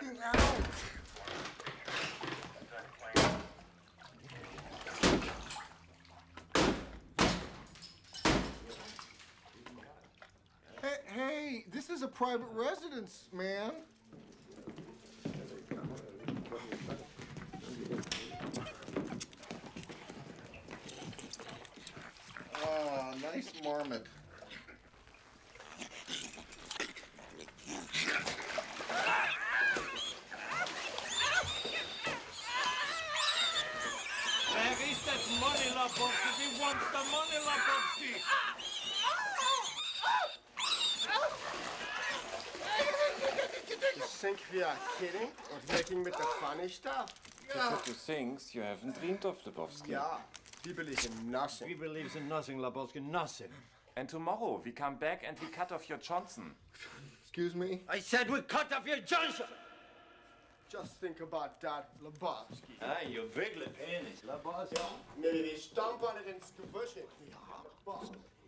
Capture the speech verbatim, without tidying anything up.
fucking out! Hey, hey, this is a private residence, man. Ah, nice marmot. Where is that money, Lapowski? We want the money, Lapowski! You think we are kidding or making with the funny stuff? Because you think you haven't dreamed of Lebowski. Yeah, we believe in nothing. We believe in nothing, Lapowski, nothing. And tomorrow we come back and we cut off your Johnson. Excuse me? I said we cut off your Johnson! Just think about that, Lebowski. Ah, you wiggle penis, Lapowski. Maybe we stomp on it and squish it. Yeah, Lebowski.